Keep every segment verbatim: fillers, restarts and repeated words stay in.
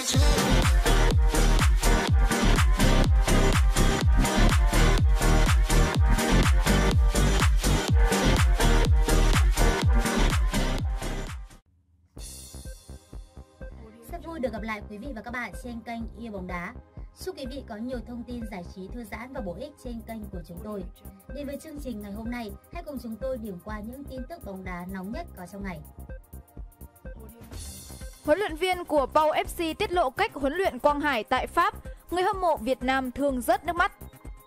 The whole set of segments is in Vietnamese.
Rất vui được gặp lại quý vị và các bạn trên kênh Yêu Bóng Đá. Chúc quý vị có nhiều thông tin giải trí thư giãn và bổ ích trên kênh của chúng tôi. Đến với chương trình ngày hôm nay, hãy cùng chúng tôi điểm qua những tin tức bóng đá nóng nhất có trong ngày. Huấn luyện viên của Pau ép xê tiết lộ cách huấn luyện Quang Hải tại Pháp, người hâm mộ Việt Nam thương rớt nước mắt.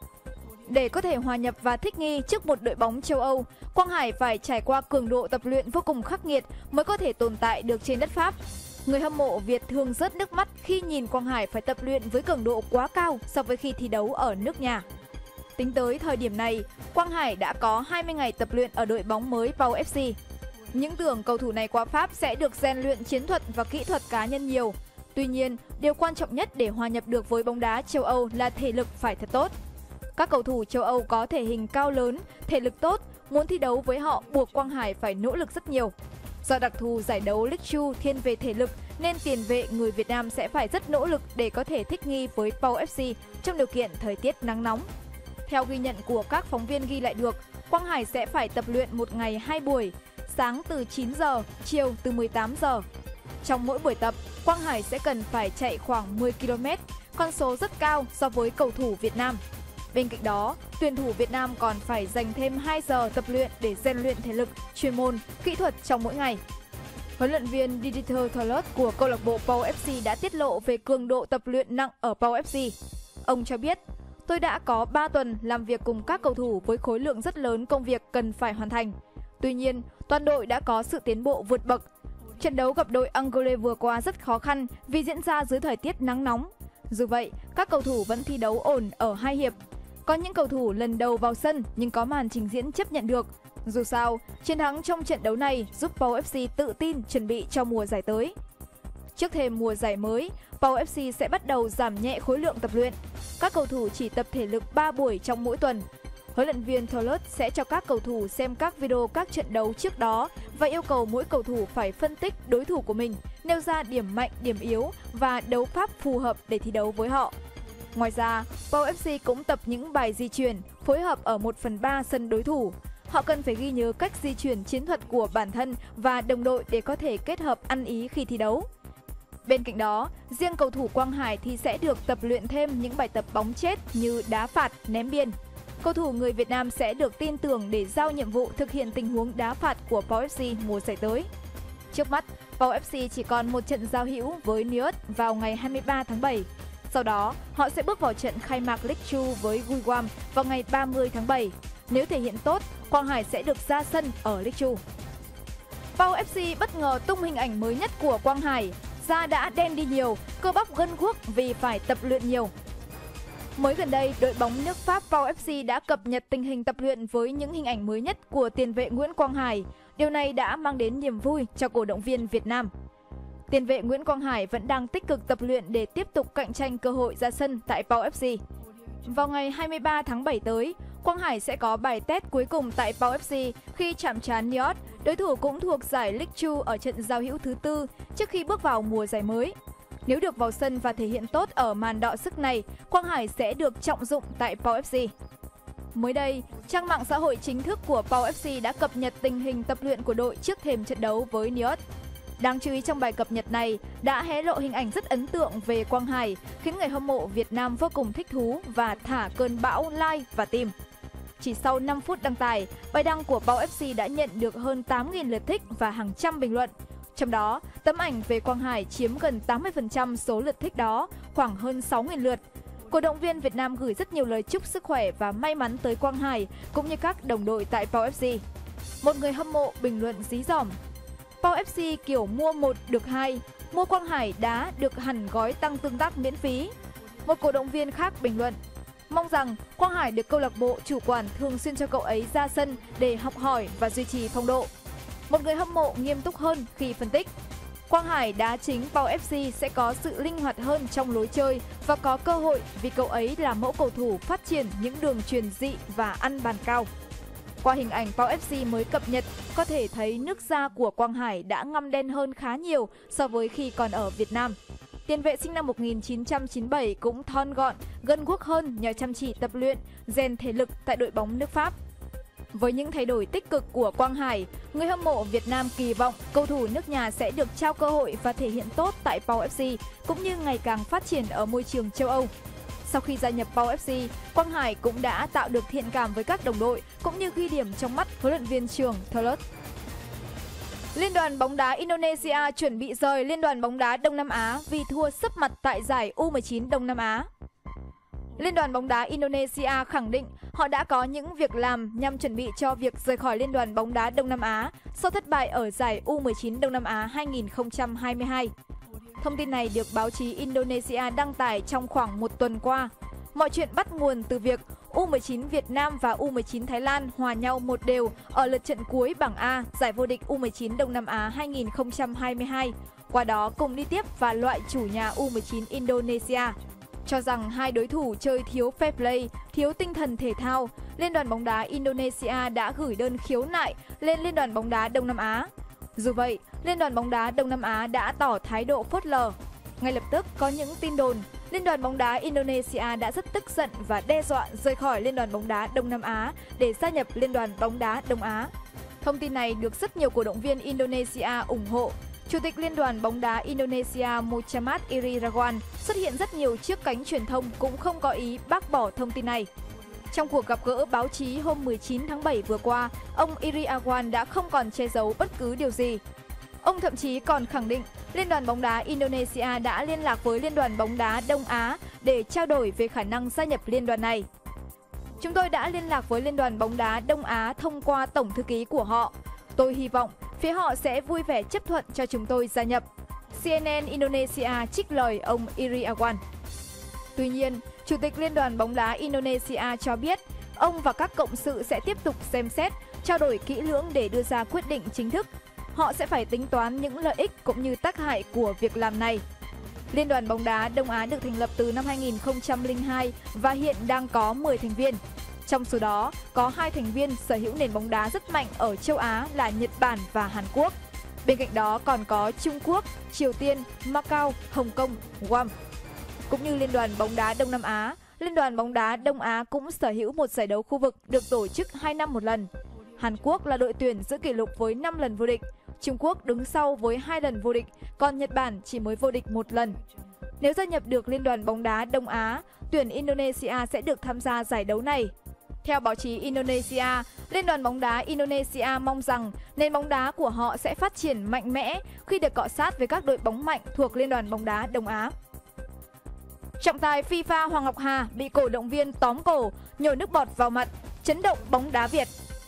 Để có thể hòa nhập và thích nghi trước một đội bóng châu Âu, Quang Hải phải trải qua cường độ tập luyện vô cùng khắc nghiệt mới có thể tồn tại được trên đất Pháp. Người hâm mộ Việt thương rớt nước mắt khi nhìn Quang Hải phải tập luyện với cường độ quá cao so với khi thi đấu ở nước nhà. Tính tới thời điểm này, Quang Hải đã có hai mươi ngày tập luyện ở đội bóng mới Pau ép xê. Những tưởng cầu thủ này qua Pháp sẽ được rèn luyện chiến thuật và kỹ thuật cá nhân nhiều. Tuy nhiên, điều quan trọng nhất để hòa nhập được với bóng đá châu Âu là thể lực phải thật tốt. Các cầu thủ châu Âu có thể hình cao lớn, thể lực tốt, muốn thi đấu với họ buộc Quang Hải phải nỗ lực rất nhiều. Do đặc thù giải đấu League hai thiên về thể lực nên tiền vệ người Việt Nam sẽ phải rất nỗ lực để có thể thích nghi với Pau ép xê trong điều kiện thời tiết nắng nóng. Theo ghi nhận của các phóng viên ghi lại được, Quang Hải sẽ phải tập luyện một ngày hai buổi, sáng từ chín giờ, chiều từ mười tám giờ. Trong mỗi buổi tập, Quang Hải sẽ cần phải chạy khoảng mười ki lô mét, con số rất cao so với cầu thủ Việt Nam. Bên cạnh đó, tuyển thủ Việt Nam còn phải dành thêm hai giờ tập luyện để rèn luyện thể lực, chuyên môn, kỹ thuật trong mỗi ngày. Huấn luyện viên Didier Tholot của câu lạc bộ Pau ép xê đã tiết lộ về cường độ tập luyện nặng ở Pau ép xê. Ông cho biết, tôi đã có ba tuần làm việc cùng các cầu thủ với khối lượng rất lớn công việc cần phải hoàn thành. Tuy nhiên, toàn đội đã có sự tiến bộ vượt bậc. Trận đấu gặp đội Angola vừa qua rất khó khăn vì diễn ra dưới thời tiết nắng nóng. Dù vậy, các cầu thủ vẫn thi đấu ổn ở hai hiệp. Có những cầu thủ lần đầu vào sân nhưng có màn trình diễn chấp nhận được. Dù sao, chiến thắng trong trận đấu này giúp Pau ép xê tự tin chuẩn bị cho mùa giải tới. Trước thêm mùa giải mới, Pau ép xê sẽ bắt đầu giảm nhẹ khối lượng tập luyện. Các cầu thủ chỉ tập thể lực ba buổi trong mỗi tuần. Huấn luyện viên Tholot sẽ cho các cầu thủ xem các video các trận đấu trước đó và yêu cầu mỗi cầu thủ phải phân tích đối thủ của mình, nêu ra điểm mạnh, điểm yếu và đấu pháp phù hợp để thi đấu với họ. Ngoài ra, Pau ép xê cũng tập những bài di chuyển, phối hợp ở một phần ba sân đối thủ. Họ cần phải ghi nhớ cách di chuyển chiến thuật của bản thân và đồng đội để có thể kết hợp ăn ý khi thi đấu. Bên cạnh đó, riêng cầu thủ Quang Hải thì sẽ được tập luyện thêm những bài tập bóng chết như đá phạt, ném biên. Cầu thủ người Việt Nam sẽ được tin tưởng để giao nhiệm vụ thực hiện tình huống đá phạt của Pau ép xê mùa giải tới. Trước mắt, Pau ép xê chỉ còn một trận giao hữu với Niort vào ngày hai mươi ba tháng bảy. Sau đó, họ sẽ bước vào trận khai mạc League hai với Guingamp vào ngày ba mươi tháng bảy. Nếu thể hiện tốt, Quang Hải sẽ được ra sân ở League hai. Pau ép xê bất ngờ tung hình ảnh mới nhất của Quang Hải. Da đã đen đi nhiều, cơ bắp gân guốc vì phải tập luyện nhiều. Mới gần đây, đội bóng nước Pháp Pau ép xê đã cập nhật tình hình tập luyện với những hình ảnh mới nhất của tiền vệ Nguyễn Quang Hải. Điều này đã mang đến niềm vui cho cổ động viên Việt Nam. Tiền vệ Nguyễn Quang Hải vẫn đang tích cực tập luyện để tiếp tục cạnh tranh cơ hội ra sân tại Pau ép xê. Vào ngày hai mươi ba tháng bảy tới, Quang Hải sẽ có bài test cuối cùng tại Pau ép xê khi chạm trán Niort, đối thủ cũng thuộc giải League hai ở trận giao hữu thứ tư trước khi bước vào mùa giải mới. Nếu được vào sân và thể hiện tốt ở màn đọ sức này, Quang Hải sẽ được trọng dụng tại Pau ép xê. Mới đây, trang mạng xã hội chính thức của Pau ép xê đã cập nhật tình hình tập luyện của đội trước thềm trận đấu với Niort. Đáng chú ý trong bài cập nhật này đã hé lộ hình ảnh rất ấn tượng về Quang Hải, khiến người hâm mộ Việt Nam vô cùng thích thú và thả cơn bão like và tim. Chỉ sau năm phút đăng tải, bài đăng của Pau ép xê đã nhận được hơn tám nghìn lượt thích và hàng trăm bình luận. Trong đó, tấm ảnh về Quang Hải chiếm gần tám mươi phần trăm số lượt thích đó, khoảng hơn sáu nghìn lượt. Cổ động viên Việt Nam gửi rất nhiều lời chúc sức khỏe và may mắn tới Quang Hải cũng như các đồng đội tại Pau ép xê. Một người hâm mộ bình luận dí dỏm: Pau ép xê kiểu mua một được hai, mua Quang Hải đá được hẳn gói tăng tương tác miễn phí. Một cổ động viên khác bình luận: mong rằng Quang Hải được câu lạc bộ chủ quản thường xuyên cho cậu ấy ra sân để học hỏi và duy trì phong độ. Một người hâm mộ nghiêm túc hơn khi phân tích: Quang Hải đá chính Pau ép xê sẽ có sự linh hoạt hơn trong lối chơi và có cơ hội vì cậu ấy là mẫu cầu thủ phát triển những đường chuyền dị và ăn bàn cao. Qua hình ảnh Pau ép xê mới cập nhật, có thể thấy nước da của Quang Hải đã ngăm đen hơn khá nhiều so với khi còn ở Việt Nam. tiền vệ sinh năm một nghìn chín trăm chín mươi bảy cũng thon gọn, gân guốc hơn nhờ chăm chỉ tập luyện, rèn thể lực tại đội bóng nước Pháp. Với những thay đổi tích cực của Quang Hải, người hâm mộ Việt Nam kỳ vọng cầu thủ nước nhà sẽ được trao cơ hội và thể hiện tốt tại pê a u ép xê cũng như ngày càng phát triển ở môi trường châu Âu. Sau khi gia nhập pê a u ép xê, Quang Hải cũng đã tạo được thiện cảm với các đồng đội cũng như ghi điểm trong mắt huấn luyện viên trưởng Thurles. Liên đoàn bóng đá Indonesia chuẩn bị rời Liên đoàn bóng đá Đông Nam Á vì thua sấp mặt tại giải U mười chín Đông Nam Á. Liên đoàn bóng đá Indonesia khẳng định họ đã có những việc làm nhằm chuẩn bị cho việc rời khỏi Liên đoàn bóng đá Đông Nam Á sau thất bại ở giải U mười chín Đông Nam Á hai nghìn không trăm hai mươi hai. Thông tin này được báo chí Indonesia đăng tải trong khoảng một tuần qua. Mọi chuyện bắt nguồn từ việc U mười chín Việt Nam và U mười chín Thái Lan hòa nhau một đều ở lượt trận cuối bảng A giải vô địch U mười chín Đông Nam Á hai nghìn không trăm hai mươi hai, qua đó cùng đi tiếp và loại chủ nhà U mười chín Indonesia. Cho rằng hai đối thủ chơi thiếu fair play, thiếu tinh thần thể thao, Liên đoàn bóng đá Indonesia đã gửi đơn khiếu nại lên Liên đoàn bóng đá Đông Nam Á. Dù vậy, Liên đoàn bóng đá Đông Nam Á đã tỏ thái độ phớt lờ. Ngay lập tức có những tin đồn, Liên đoàn bóng đá Indonesia đã rất tức giận và đe dọa rời khỏi Liên đoàn bóng đá Đông Nam Á để gia nhập Liên đoàn bóng đá Đông Á. Thông tin này được rất nhiều cổ động viên Indonesia ủng hộ. Chủ tịch Liên đoàn bóng đá Indonesia Muhammad Iryawan xuất hiện rất nhiều chiếc cánh truyền thông cũng không có ý bác bỏ thông tin này. Trong cuộc gặp gỡ báo chí hôm mười chín tháng bảy vừa qua, ông Iryawan đã không còn che giấu bất cứ điều gì. Ông thậm chí còn khẳng định Liên đoàn bóng đá Indonesia đã liên lạc với Liên đoàn bóng đá Đông Á để trao đổi về khả năng gia nhập liên đoàn này. Chúng tôi đã liên lạc với Liên đoàn bóng đá Đông Á thông qua tổng thư ký của họ. Tôi hy vọng phía họ sẽ vui vẻ chấp thuận cho chúng tôi gia nhập. xê en en Indonesia trích lời ông Iryawan. Tuy nhiên, Chủ tịch Liên đoàn bóng đá Indonesia cho biết ông và các cộng sự sẽ tiếp tục xem xét, trao đổi kỹ lưỡng để đưa ra quyết định chính thức. Họ sẽ phải tính toán những lợi ích cũng như tác hại của việc làm này. Liên đoàn bóng đá Đông Á được thành lập từ năm hai nghìn không trăm lẻ hai và hiện đang có mười thành viên. Trong số đó, có hai thành viên sở hữu nền bóng đá rất mạnh ở châu Á là Nhật Bản và Hàn Quốc. Bên cạnh đó còn có Trung Quốc, Triều Tiên, Macau, Hồng Kông, Guam. Cũng như Liên đoàn bóng đá Đông Nam Á, Liên đoàn bóng đá Đông Á cũng sở hữu một giải đấu khu vực được tổ chức hai năm một lần. Hàn Quốc là đội tuyển giữ kỷ lục với năm lần vô địch, Trung Quốc đứng sau với hai lần vô địch, còn Nhật Bản chỉ mới vô địch một lần. Nếu gia nhập được Liên đoàn bóng đá Đông Á, tuyển Indonesia sẽ được tham gia giải đấu này. Theo báo chí Indonesia, Liên đoàn bóng đá Indonesia mong rằng nền bóng đá của họ sẽ phát triển mạnh mẽ khi được cọ sát với các đội bóng mạnh thuộc Liên đoàn bóng đá Đông Á. Trọng tài FIFA Hoàng Ngọc Hà bị cổ động viên tóm cổ, nhổ nước bọt vào mặt, chấn động bóng đá Việt.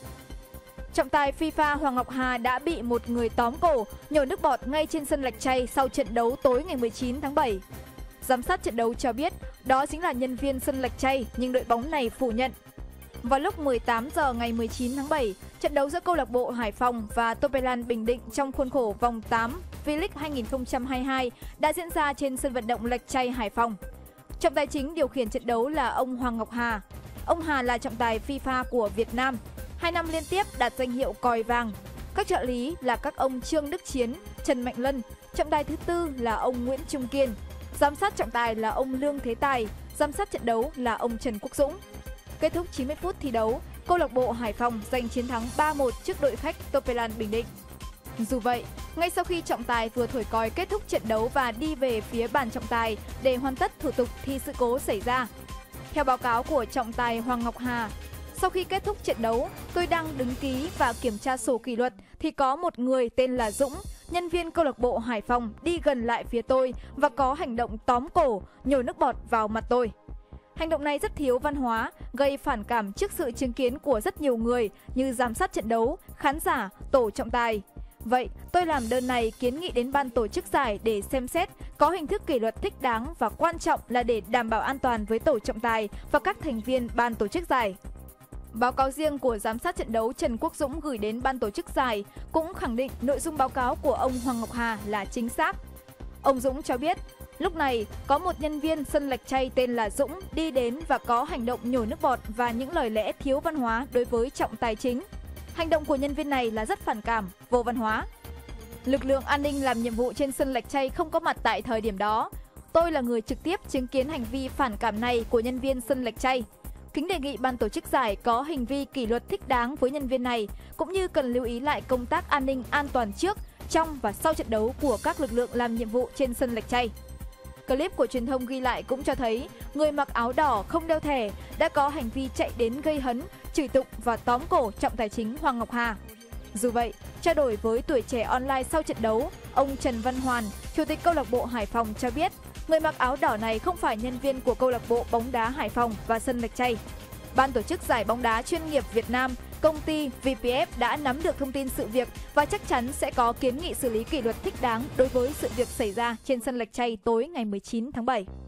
Trọng tài FIFA Hoàng Ngọc Hà đã bị một người tóm cổ, nhổ nước bọt ngay trên sân Lạch Tray sau trận đấu tối ngày mười chín tháng bảy. Giám sát trận đấu cho biết đó chính là nhân viên sân Lạch Tray, nhưng đội bóng này phủ nhận. Vào lúc mười tám giờ ngày mười chín tháng bảy, trận đấu giữa câu lạc bộ Hải Phòng và Topelan Bình Định trong khuôn khổ vòng tám V-League hai nghìn không trăm hai mươi hai đã diễn ra trên sân vận động Lạch Tray, Hải Phòng. Trọng tài chính điều khiển trận đấu là ông Hoàng Ngọc Hà. Ông Hà là trọng tài FIFA của Việt Nam, hai năm liên tiếp đạt danh hiệu còi vàng. Các trợ lý là các ông Trương Đức Chiến, Trần Mạnh Lân, trọng tài thứ tư là ông Nguyễn Trung Kiên, giám sát trọng tài là ông Lương Thế Tài, giám sát trận đấu là ông Trần Quốc Dũng. Kết thúc chín mươi phút thi đấu, câu lạc bộ Hải Phòng giành chiến thắng ba một trước đội khách Topelan Bình Định. Dù vậy, ngay sau khi trọng tài vừa thổi còi kết thúc trận đấu và đi về phía bàn trọng tài để hoàn tất thủ tục thì sự cố xảy ra. Theo báo cáo của trọng tài Hoàng Ngọc Hà, sau khi kết thúc trận đấu, tôi đang đứng ký và kiểm tra sổ kỷ luật thì có một người tên là Dũng, nhân viên câu lạc bộ Hải Phòng đi gần lại phía tôi và có hành động tóm cổ, nhổ nước bọt vào mặt tôi. Hành động này rất thiếu văn hóa, gây phản cảm trước sự chứng kiến của rất nhiều người như giám sát trận đấu, khán giả, tổ trọng tài. Vậy, tôi làm đơn này kiến nghị đến ban tổ chức giải để xem xét có hình thức kỷ luật thích đáng và quan trọng là để đảm bảo an toàn với tổ trọng tài và các thành viên ban tổ chức giải. Báo cáo riêng của giám sát trận đấu Trần Quốc Dũng gửi đến ban tổ chức giải cũng khẳng định nội dung báo cáo của ông Hoàng Ngọc Hà là chính xác. Ông Dũng cho biết, lúc này có một nhân viên sân Lạch Tray tên là Dũng đi đến và có hành động nhổ nước bọt và những lời lẽ thiếu văn hóa đối với trọng tài chính. Hành động của nhân viên này là rất phản cảm, vô văn hóa. Lực lượng an ninh làm nhiệm vụ trên sân Lạch Tray không có mặt tại thời điểm đó. Tôi là người trực tiếp chứng kiến hành vi phản cảm này của nhân viên sân Lạch Tray. Kính đề nghị ban tổ chức giải có hành vi kỷ luật thích đáng với nhân viên này, cũng như cần lưu ý lại công tác an ninh an toàn trước, trong và sau trận đấu của các lực lượng làm nhiệm vụ trên sân Lạch Tray. Clip của truyền thông ghi lại cũng cho thấy người mặc áo đỏ không đeo thẻ đã có hành vi chạy đến gây hấn, chửi tục và tóm cổ trọng tài chính Hoàng Ngọc Hà. Dù vậy, trao đổi với Tuổi Trẻ Online sau trận đấu, ông Trần Văn Hoàn, Chủ tịch câu lạc bộ Hải Phòng cho biết, người mặc áo đỏ này không phải nhân viên của câu lạc bộ bóng đá Hải Phòng và sân Lạch Tray. Ban tổ chức giải bóng đá chuyên nghiệp Việt Nam, công ty vê pê ép đã nắm được thông tin sự việc và chắc chắn sẽ có kiến nghị xử lý kỷ luật thích đáng đối với sự việc xảy ra trên sân Lạch Tray tối ngày mười chín tháng bảy.